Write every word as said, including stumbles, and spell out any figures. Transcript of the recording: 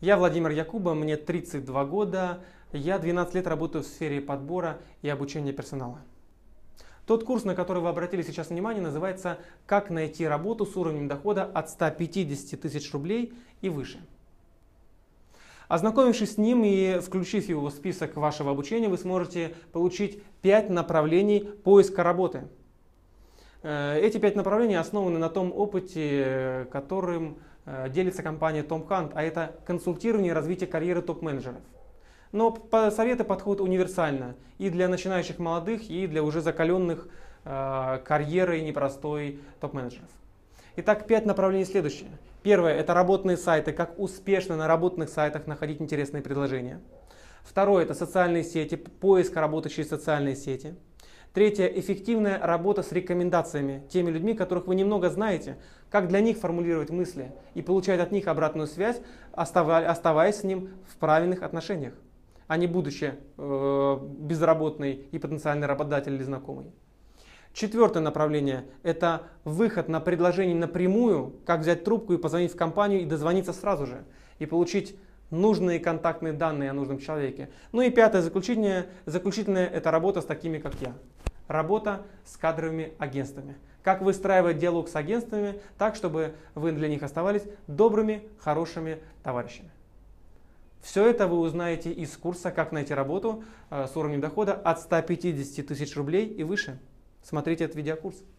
Я Владимир Якуба, мне тридцать два года, я двенадцать лет работаю в сфере подбора и обучения персонала. Тот курс, на который вы обратили сейчас внимание, называется «Как найти работу с уровнем дохода от ста пятидесяти тысяч рублей и выше». Ознакомившись с ним и включив его в список вашего обучения, вы сможете получить пять направлений поиска работы. Эти пять направлений основаны на том опыте, которым делится компания Tom Hunt, а это консультирование и развитие карьеры топ-менеджеров. Но советы подходят универсально и для начинающих молодых, и для уже закаленных э, карьерой непростой топ-менеджеров. Итак, пять направлений следующие. Первое – это работные сайты, как успешно на работных сайтах находить интересные предложения. Второе – это социальные сети, поиск работы через социальные сети. Третье – эффективная работа с рекомендациями, теми людьми, которых вы немного знаете, как для них формулировать мысли и получать от них обратную связь, оставаясь с ним в правильных отношениях, а не будучи э, безработный и потенциальный работодатель или знакомый. Четвертое направление – это выход на предложение напрямую, как взять трубку и позвонить в компанию и дозвониться сразу же, и получить нужные контактные данные о нужном человеке. Ну и пятое, заключительное, заключительное – это работа с такими, как я. Работа с кадровыми агентствами. Как выстраивать диалог с агентствами так, чтобы вы для них оставались добрыми, хорошими товарищами. Все это вы узнаете из курса «Как найти работу с уровнем дохода от ста пятидесяти тысяч рублей и выше». Смотрите этот видеокурс.